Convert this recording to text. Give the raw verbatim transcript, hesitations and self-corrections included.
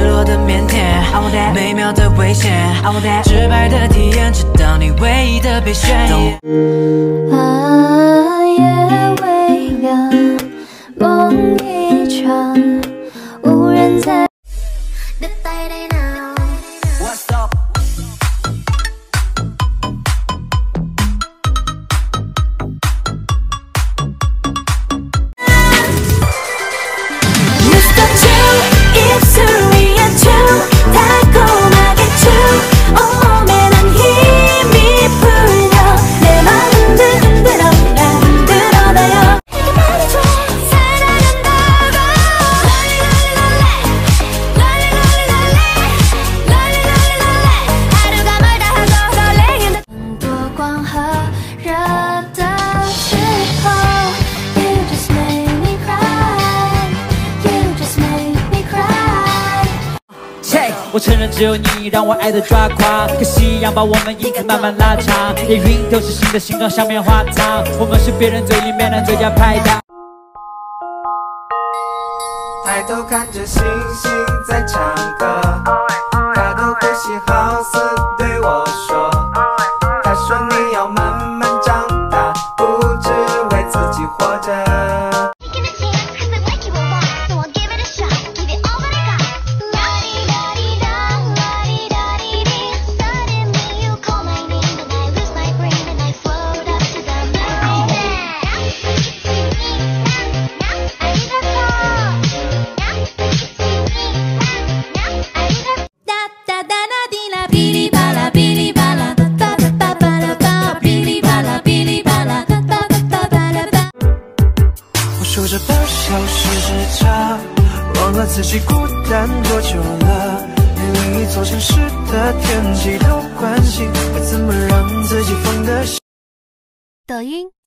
赤裸的腼腆，美妙的危险，直白的体验，直到你唯一的被选。 啊，夜微凉，梦一场，无人在。 我承认只有你让我爱的抓狂，可夕阳把我们影子慢慢拉长，连云都是新的形状，像棉花糖。我们是别人嘴里面的最佳拍档。 抬头看着星星在唱歌，他的呼吸好似对我说，他说你要慢慢长大，不只为自己活着。 数着半小时之差，忘了自己孤单多久了，连另一座城市的天气都关心，该怎么让自己放得下。 抖音。